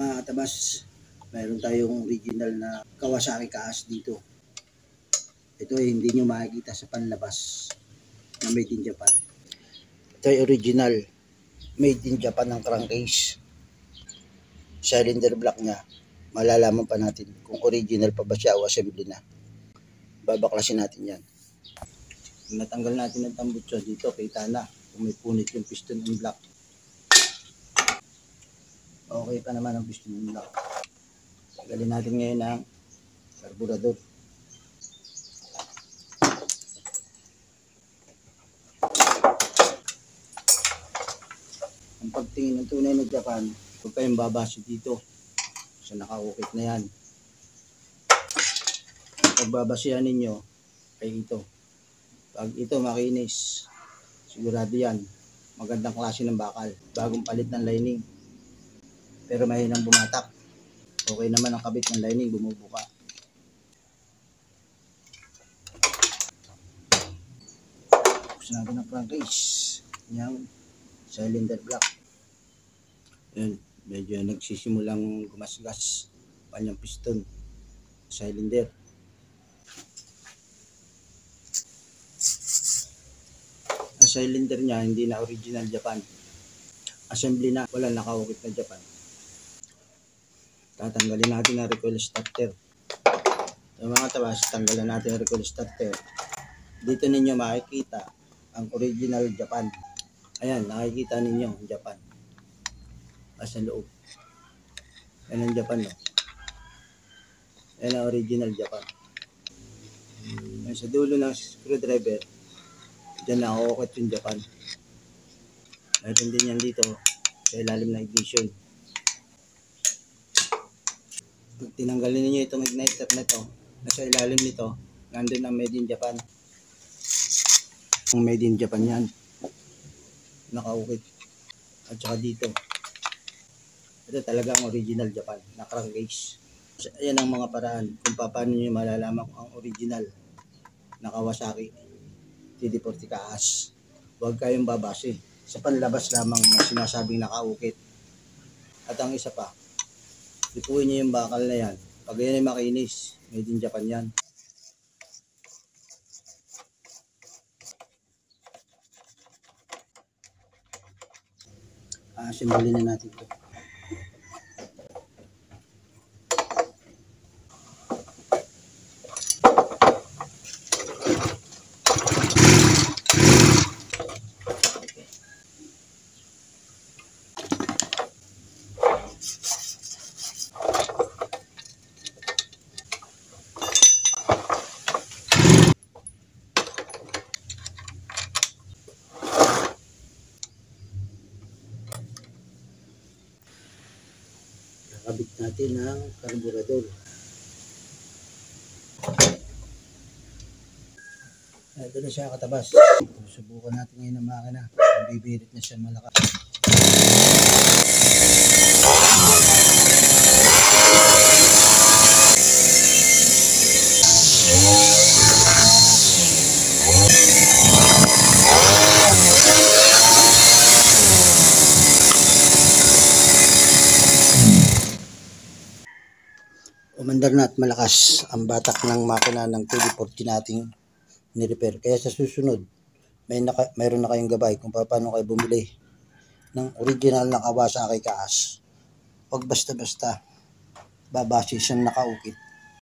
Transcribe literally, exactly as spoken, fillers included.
Mga katabas, mayroon tayong original na Kawasaki Kaas dito. Ito ay hindi nyo makikita sa panlabas na made in Japan. Ito ay original made in Japan ng crankcase. Cylinder block niya, malalaman pa natin kung original pa ba siya o assembly na. Babaklasin natin yan. Natanggal natin ang tambutso dito, kita na kung may punit yung piston and block. Okay pa naman ang piston and block. Tagalin natin ngayon ang karburador. Ang pagtingin ng tunay na Japan, huwag kayong babase dito sa nakaukit na yan. Ang pagbabasihan ninyo ay ito. Pag ito makinis, sigurado yan, magandang klase ng bakal, bagong palit ng lining. Pero mahinang bumatak. Okay naman ang kabit ng lining, bumubuka. Tapos natin ang crankcase. Yan, cylinder block. Yan, medyo nagsisimulang gumasgas kanyang piston, cylinder. Ang cylinder niya hindi na original Japan. Assembly na, wala nakaukit na Japan. Tatanggalin natin ang recoil starter. So mga tabas, tanggalan natin ang recoil starter. Dito ninyo makikita ang original Japan. Ayan, nakikita ninyo ang Japan. As sa loob. Yan ang Japan, no? Yan ang original Japan. Yan sa dulo ng screwdriver, dyan nakukot yung Japan. Mayroon din yan dito sa ilalim ng ignition. Pag tinanggalin niyo itong igniter na ito, nasa ilalim nito, nandun ang made in Japan. Ang made in Japan yan. Nakaukit. At saka dito. Ito talaga ang original Japan na crankcase. So, ayan ang mga paraan kung paano nyo malalaman kung ang original na Kawasaki T D forty Kaas. Huwag kayong babase sa panlabas lamang na sinasabing nakaukit. At ang isa pa, ikuhin nyo yung bakal na yan. Pag yan ay makinis, made in Japan yan. Assemble na natin ito. Kabit natin ang karburador. Ito na siya katabas. Subukan natin ngayon ang makina. Bibirit na siya malakas. Umandar na at malakas ang batak ng makina ng T D forty nating ni-repair. Kaya sa susunod, may naka, mayroon na kayong gabay kung paano kayo bumili ng original na Kawasaki Kaas. Huwag basta-basta babase siyang nakaukit.